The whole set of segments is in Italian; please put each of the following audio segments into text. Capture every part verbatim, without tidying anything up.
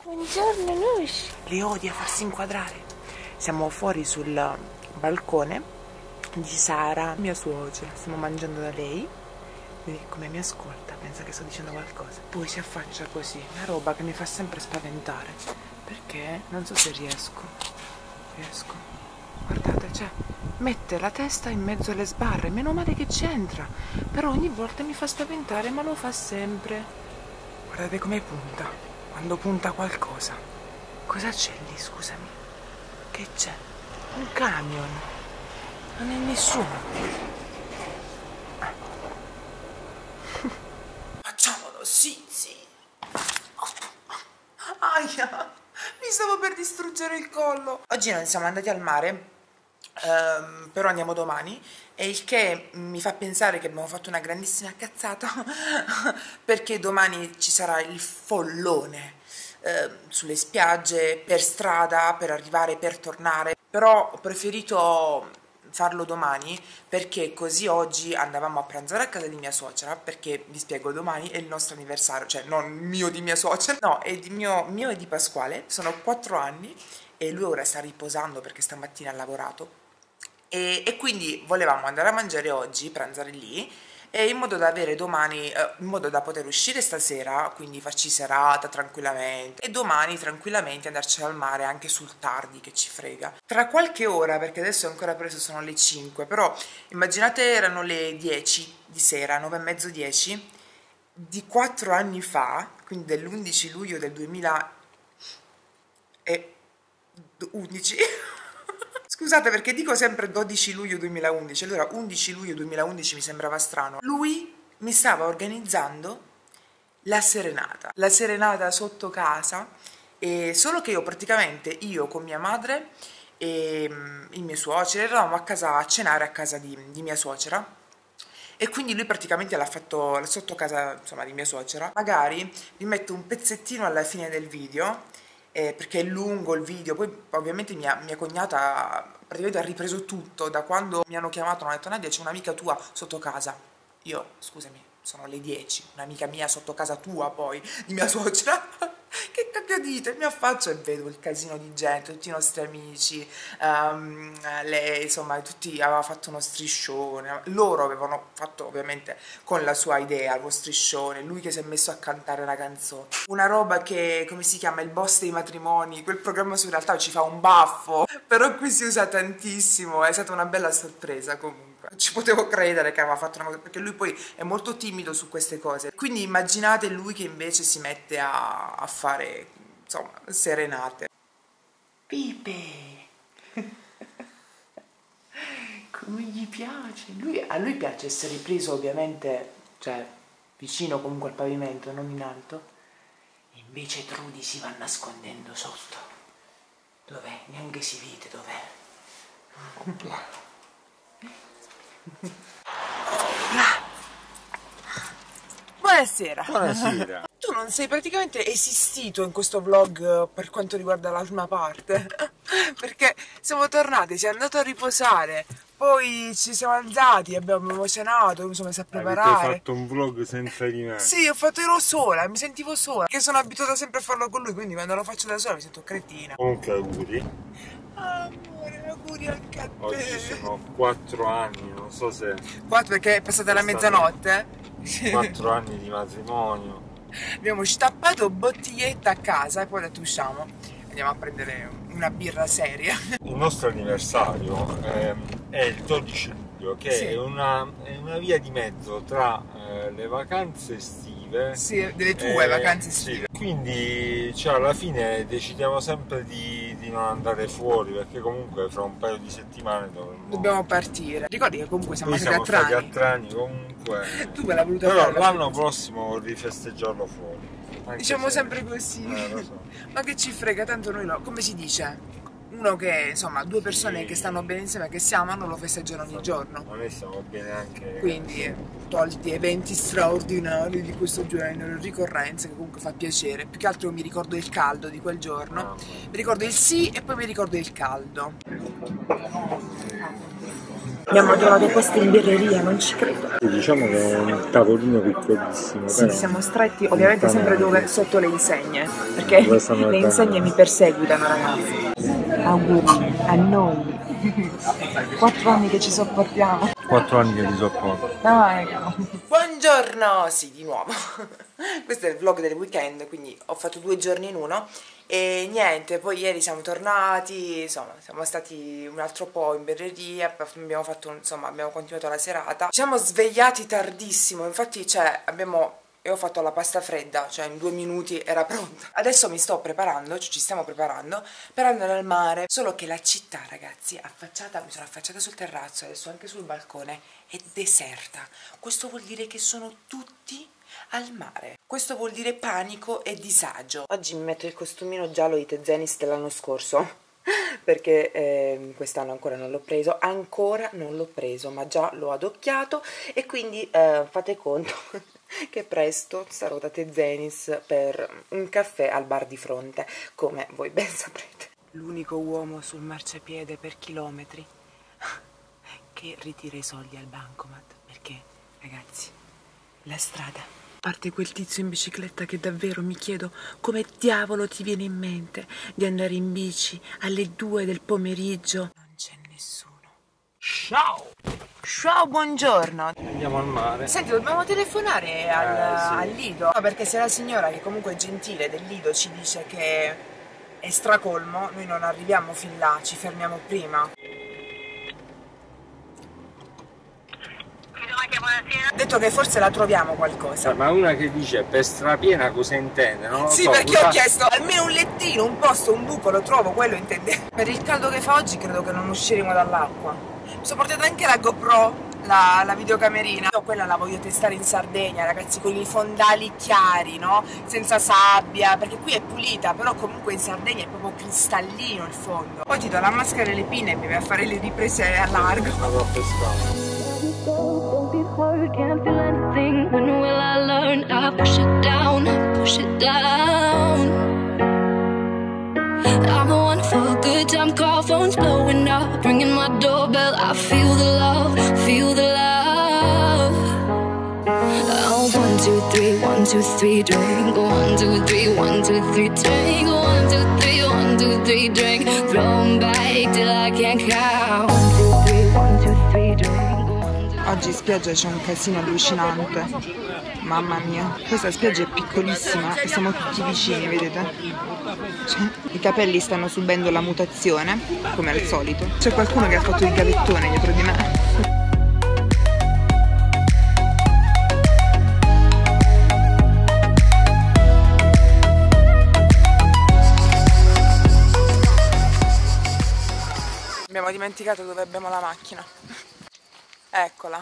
Buongiorno Nush. Le odia farsi inquadrare. Siamo fuori sul balcone di Sara, mia suocera. Stiamo mangiando da lei. Vedi come mi ascolta, pensa che sto dicendo qualcosa. Poi si affaccia così, una roba che mi fa sempre spaventare. Perché non so se riesco. Riesco. Guardate, cioè, mette la testa in mezzo alle sbarre. Meno male che c'entra. Però ogni volta mi fa spaventare, ma lo fa sempre. Guardate come punta. Quando punta qualcosa. Cosa c'è lì, scusami? Che c'è? Un camion. Non è nessuno. Ah. Facciamolo, sì, sì. Aia, mi stavo per distruggere il collo. Oggi non siamo andati al mare, ehm, però andiamo domani. E il che mi fa pensare che abbiamo fatto una grandissima cazzata perché domani ci sarà il follone eh, sulle spiagge, per strada, per arrivare, per tornare. Però ho preferito farlo domani perché così oggi andavamo a pranzare a casa di mia suocera, perché vi spiego, domani è il nostro anniversario, cioè non mio di mia suocera, no, è di mio, mio e di Pasquale, sono quattro anni e lui ora sta riposando perché stamattina ha lavorato. E, e quindi volevamo andare a mangiare oggi, pranzare lì, e in modo da avere domani, eh, in modo da poter uscire stasera, quindi farci serata tranquillamente, e domani tranquillamente andarci al mare anche sul tardi, che ci frega. Tra qualche ora, perché adesso è ancora presto, sono le cinque, però immaginate erano le dieci di sera, nove e mezzo, dieci, di quattro anni fa, quindi dell'undici luglio del duemilaundici. Scusate perché dico sempre dodici luglio duemilaundici, allora undici luglio duemilaundici mi sembrava strano. Lui mi stava organizzando la serenata, la serenata sotto casa, e solo che io praticamente, io con mia madre e i miei suoceri eravamo a casa a cenare a casa di, di mia suocera. E quindi lui praticamente l'ha fatto sotto casa, insomma, di mia suocera. Magari vi metto un pezzettino alla fine del video, Eh, perché è lungo il video. Poi ovviamente mia, mia cognata praticamente ha ripreso tutto da quando mi hanno chiamato, hanno detto: Nadia, c'è un'amica tua sotto casa. Io, scusami, sono le dieci, un'amica mia sotto casa tua, poi di mia suocera. Che cacchio dite? Mi affaccio e vedo il casino di gente, tutti i nostri amici, um, lei, insomma, tutti aveva fatto uno striscione. Loro avevano fatto ovviamente con la sua idea lo striscione, lui che si è messo a cantare la canzone. Una roba che, come si chiama, il boss dei matrimoni, quel programma su realtà ci fa un baffo, però qui si usa tantissimo, è stata una bella sorpresa comunque. Non ci potevo credere che aveva fatto una cosa, perché lui poi è molto timido su queste cose. Quindi immaginate lui che invece si mette a, a fare, insomma, serenate. Pipe! Come gli piace! Lui, a lui piace essere preso ovviamente, cioè, vicino comunque al pavimento, non in alto. E invece Trudy si va nascondendo sotto. Dov'è? Neanche si vede dov'è. Buonasera. Buonasera. Tu non sei praticamente esistito in questo vlog per quanto riguarda la prima parte, perché siamo tornati, si è andato a riposare, poi ci siamo alzati, abbiamo cenato, mi sono messa a preparare. Avete fatto un vlog senza di me? Sì, ho fatto, ero sola, mi sentivo sola, perché sono abituata sempre a farlo con lui, quindi quando lo faccio da sola mi sento cretina. Comunque auguri. Amore, auguri anche a te. Oggi sono quattro anni, non so se... Quattro, perché è passata la mezzanotte? Quattro anni di matrimonio. Abbiamo stappato bottiglietta a casa e poi ho detto usciamo, andiamo a prendere una birra seria. Il nostro anniversario eh, è il dodici luglio, che Sì. è, una, è una via di mezzo tra eh, le vacanze estive. Sì, delle tue eh, vacanze estive. Sì. Quindi cioè, alla fine decidiamo sempre di, di non andare fuori, perché comunque fra un paio di settimane dovremmo... Dobbiamo partire. Ricordi che comunque siamo Noi stati siamo a stati a Trani. Trani comunque. Tu me l'hai voluta Però fare. l'anno prossimo vorrei festeggiarlo fuori. Anche Diciamo se... sempre così. Eh, lo so. Ma che ci frega, tanto noi no. Come si dice? uno che, insomma, due persone sì, che stanno bene insieme, che si amano, lo festeggiano ogni giorno. Ma noi stiamo bene anche. Quindi, tolti eventi straordinari di questo genere, ricorrenze, che comunque fa piacere. Più che altro mi ricordo il caldo di quel giorno. Ah, mi ricordo il sì e poi mi ricordo il caldo. Abbiamo trovato posti in birreria, non ci credo. Diciamo che è un tavolino piccolissimo. Sì, però siamo stretti, ovviamente sempre dove, sotto le insegne, perché le insegne mi perseguitano, ragazzi. Auguri a noi. Quattro anni che ci sopportiamo. Quattro anni che ti sopporto. Ah, ecco. Buongiorno, sì, di nuovo. Questo è il vlog del weekend, quindi ho fatto due giorni in uno. E niente, poi ieri siamo tornati, insomma, siamo stati un altro po' in birreria, abbiamo fatto, insomma, abbiamo continuato la serata. Ci siamo svegliati tardissimo, infatti, cioè, abbiamo, io ho fatto la pasta fredda, cioè in due minuti era pronta. Adesso mi sto preparando, cioè ci stiamo preparando per andare al mare, solo che la città, ragazzi, affacciata, mi sono affacciata sul terrazzo, adesso anche sul balcone, è deserta. Questo vuol dire che sono tutti al mare. Questo vuol dire panico e disagio. Oggi mi metto il costumino giallo di Tezenis dell'anno scorso perché eh, quest'anno ancora non l'ho preso, ancora non l'ho preso, ma già l'ho adocchiato e quindi eh, fate conto che presto sarò da Tezenis per un caffè al bar di fronte, come voi ben saprete. L'unico uomo sul marciapiede per chilometri che ritira i soldi al bancomat, perché, ragazzi, la strada. A parte quel tizio in bicicletta che davvero mi chiedo come diavolo ti viene in mente di andare in bici alle due del pomeriggio. Non c'è nessuno. Ciao! Ciao, buongiorno. Andiamo al mare. Senti, dobbiamo telefonare al, eh, sì. al Lido. No, perché se la signora, che comunque è gentile, del Lido ci dice che è stracolmo, noi non arriviamo fin là, ci fermiamo prima. Ha detto che forse la troviamo qualcosa. Ma una che dice per strapiena cosa intende? Non lo sì, so, perché cosa... ho chiesto almeno un lettino, un posto, un buco, lo trovo, quello intende. Per il caldo che fa oggi credo che non usciremo dall'acqua. Mi sono portata anche la GoPro, la, la videocamerina. Io quella la voglio testare in Sardegna, ragazzi, con i fondali chiari, no? Senza sabbia, perché qui è pulita, però comunque in Sardegna è proprio cristallino il fondo. Poi ti do la maschera e le pinne e mi vai a fare le riprese a largo. Vado a pescare. Don't be hurt, can't feel anything. When will I learn? I push it down, push it down. I'm the one for a good time, call phones blowing up, ringing my doorbell. I feel the love, feel the love. Oh, one, two, three, one, two, three, drink. One, two, three, one, two, three, drink. One, two, three, one, two, three, drink. Throw 'em back till I can't count. One, two, three, one, two, three, drink. Oggi in spiaggia c'è un casino allucinante, mamma mia, questa spiaggia è piccolissima e siamo tutti vicini, vedete? Cioè, i capelli stanno subendo la mutazione, come al solito. C'è qualcuno che ha fatto il gavettone dietro di me. Abbiamo dimenticato dove abbiamo la macchina. Eccola.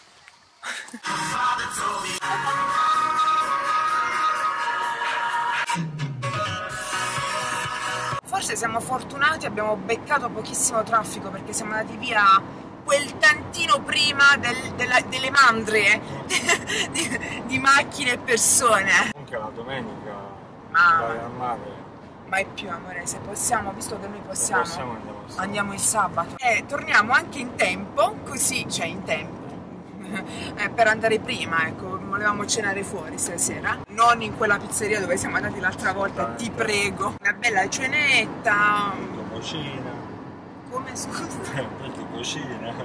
Forse siamo fortunati, abbiamo beccato pochissimo traffico perché siamo andati via quel tantino prima del, della, delle mandrie di, di macchine e persone. Anche la domenica ah, vai al mare. Mai più, amore, se possiamo, visto che noi possiamo, possiamo andiamo, il andiamo il sabato. E torniamo anche in tempo, così, cioè in tempo, eh, per andare prima, ecco, volevamo cenare fuori stasera, non in quella pizzeria dove siamo andati l'altra volta, ti prego. Una bella cenetta. Dopo cena. Come, scusa? Dopo cena.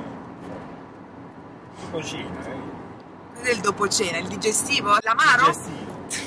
Dopo cena, eh. Cos'è il dopo cena? Il digestivo? L'amaro? Digestivo.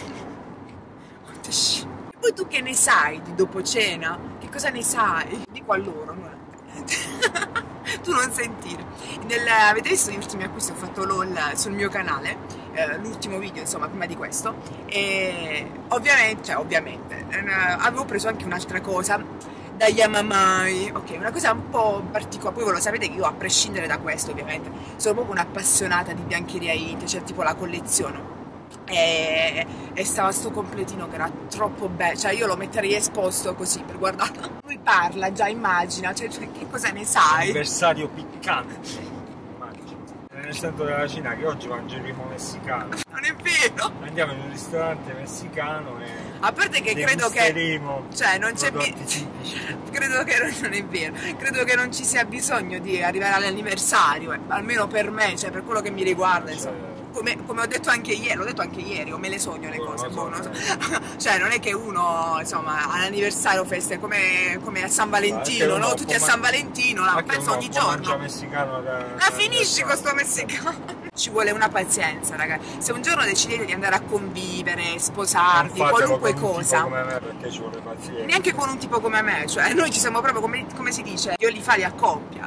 Poi tu che ne sai di dopo cena? Che cosa ne sai? Dico a loro, no? Tu non sentire. Nel, avete visto gli ultimi acquisti? Ho fatto l'haul sul mio canale, eh, l'ultimo video insomma prima di questo, e ovviamente, cioè ovviamente, eh, avevo preso anche un'altra cosa da Yamamai, ok, una cosa un po' particolare. Poi voi lo sapete che io, a prescindere da questo ovviamente, sono proprio un'appassionata di biancheria It, cioè tipo la colleziono. e, e stava sto completino che era troppo bello, cioè io lo metterei esposto così per guardarlo. Lui parla, già immagina, cioè, cioè che cosa ne sai? Anniversario piccante. Nel centro della Cina che oggi mangeremo messicano. Non è vero? Andiamo in un ristorante messicano e a parte che credo che cioè non c'è bi- credo che non è vero, credo che non ci sia bisogno di arrivare all'anniversario, eh, almeno per me, cioè per quello che mi riguarda, insomma. Come, come ho detto anche ieri, l'ho detto anche ieri, o me le sogno le cose, boh, non so. Cioè non è che uno, insomma, all'anniversario feste come, come a San Valentino, no? Tutti a San Valentino, la penso ogni giorno. Messicano da, Ma finisci con sto messicano. Ci vuole una pazienza, ragazzi. Se un giorno decidete di andare a convivere, sposarvi, qualunque con un cosa. Tipo come me, perché ci vuole pazienza. Neanche con un tipo come me, cioè noi ci siamo proprio come, come si dice, io li fai a coppia.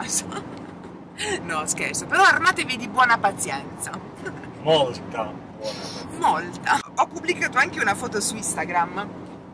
No, scherzo, però armatevi di buona pazienza. Molta buona. Molta. Ho pubblicato anche una foto su Instagram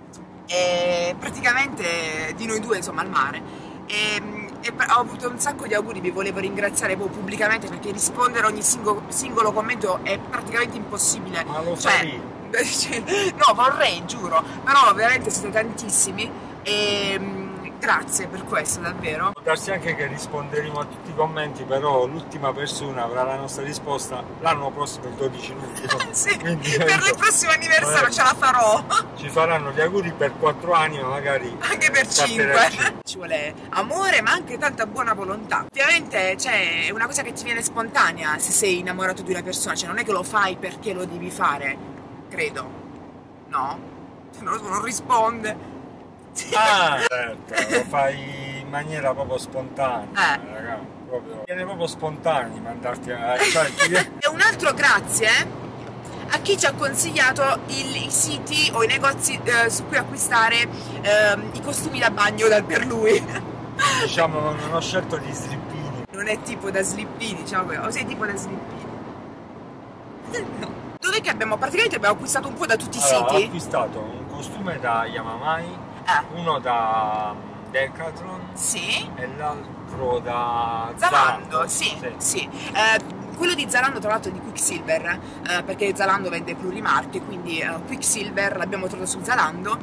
e praticamente di noi due, insomma, al mare. E, e ho avuto un sacco di auguri, vi volevo ringraziare pubblicamente perché rispondere a ogni singolo, singolo commento è praticamente impossibile. Ma lo cioè, sai? no, vorrei, giuro, però veramente siete tantissimi e grazie per questo, davvero. Può darsi anche che risponderemo a tutti i commenti, però l'ultima persona avrà la nostra risposta l'anno prossimo, il dodici luglio. Sì, quindi, per il prossimo anniversario eh, ce la farò. Ci faranno gli auguri per quattro anni, ma magari anche per cinque. Ci vuole amore, ma anche tanta buona volontà. Ovviamente, cioè, è una cosa che ti viene spontanea se sei innamorato di una persona, cioè non è che lo fai perché lo devi fare, credo. No? Non, non risponde. Ah, certo, lo fai in maniera proprio spontanea, eh. raga, proprio. Viene proprio spontaneo di mandarti a... Cioè, e un altro grazie a chi ci ha consigliato il, i siti o i negozi eh, su cui acquistare eh, i costumi da bagno dal per lui. Diciamo, non ho scelto gli slippini. Non è tipo da slippini, diciamo, o sei tipo da slippini? No. Dov'è che abbiamo, praticamente abbiamo acquistato un po' da tutti i allora, siti? Ho acquistato un costume da Yamamai, Ah. uno da Decathlon, sì, e l'altro da Zalando, Zalando. sì, sì. sì. Eh, quello di Zalando tra l'altro è di Quicksilver, eh, perché Zalando vende plurimarche, quindi eh, Quicksilver l'abbiamo trovato su Zalando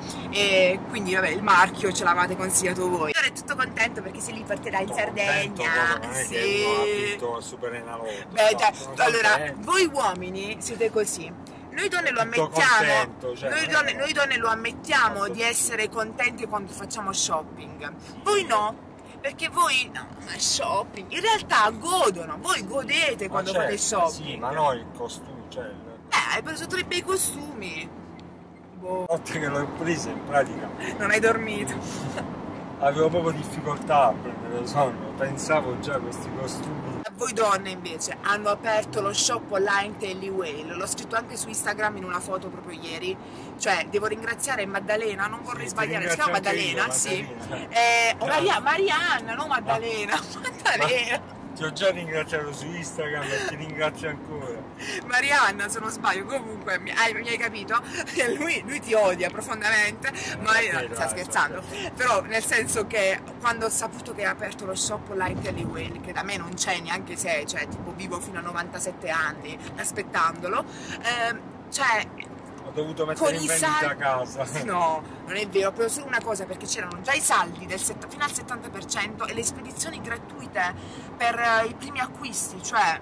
e quindi vabbè il marchio ce l'avete consigliato voi. Ora è tutto contento perché se li porterà in Sardegna. Non è sì. che uno ha super enalotto. Beh, no, dai, sono allora, contento. voi uomini siete così. Noi donne lo Tutto ammettiamo, contento, cioè, noi, non è- donne, noi donne lo ammettiamo Molto. di essere contenti quando facciamo shopping. Voi no, perché voi no, ma shopping, in realtà godono, voi godete Ma quando certo, fate shopping. Sì, ma no il costume, cioè... Eh, hai preso tre bei costumi. Boh, La volta che l'ho preso in pratica non hai dormito. avevo proprio difficoltà a prendere sonno, pensavo già a questi costumi. Voi donne invece hanno aperto lo shop online Telly Whale, l'ho scritto anche su Instagram in una foto proprio ieri, cioè devo ringraziare Maddalena, non vorrei Sì, sbagliare, ti si chiama ringrazio Maddalena, anche io, sì, Maddalena. eh, oh, Maria, Marianna, no Maddalena, Maddalena, Ti ho già ringraziato su Instagram e ti ringrazio ancora. Marianna se non sbaglio, comunque mi hai, mi hai capito? Lui, lui ti odia profondamente, ma io, ok, sta dai, scherzando, però nel senso che quando ho saputo che ha aperto lo shop online Telly Whale, che da me non c'è neanche se, cioè tipo vivo fino a novantasette anni aspettandolo, ehm, cioè Ho dovuto mettere in vendita a casa. no, non è vero, però solo una cosa, perché c'erano già i saldi del set- fino al settanta per cento e le spedizioni gratuite per eh, i primi acquisti, cioè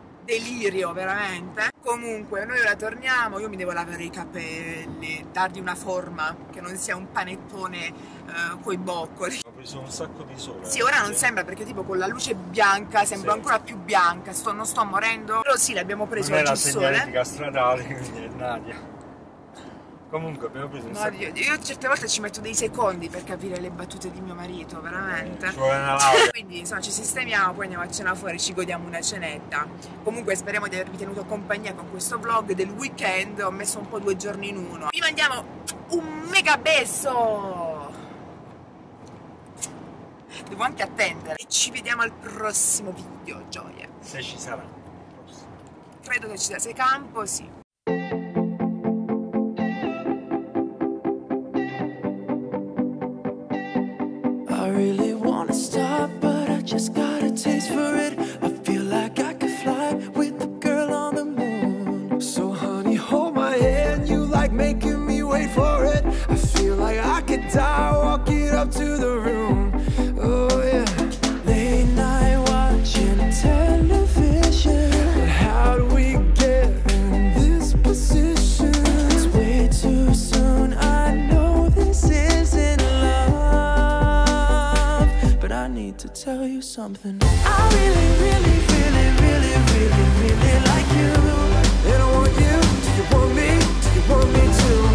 delirio veramente. Comunque noi ora torniamo, io mi devo lavare i capelli, dargli una forma che non sia un panettone eh, coi boccoli. Ho preso un sacco di sole. Sì, ora non oggi. sembra perché tipo con la luce bianca sembra Sì. ancora più bianca, sto, non sto morendo, però sì, l'abbiamo preso Non è oggi la il sole. segnaletica stradale, quindi è Nadia. Comunque abbiamo preso un No, sacco io, io certe volte ci metto dei secondi per capire le battute di mio marito, veramente. Ci vuole una laurea. Quindi insomma ci sistemiamo, poi andiamo a cena fuori, ci godiamo una cenetta. Comunque speriamo di avervi tenuto compagnia con questo vlog del weekend, ho messo un po' due giorni in uno. Vi mandiamo un mega beso! Devo anche attendere. E ci vediamo al prossimo video, gioia. Se ci sarà. Credo che ci sia, se campo, sì. I really wanna stop, but I just got a taste for it. I feel like I could fly with the girl on the moon. So honey, hold my could die walking up to the room. Oh yeah. Late night watching television. But how do we get in this position? It's way too soon. I know this isn't love, but I need to tell you something. I really, really, really, really, really, really like you. And I want you. Do you want me? Do you want me to?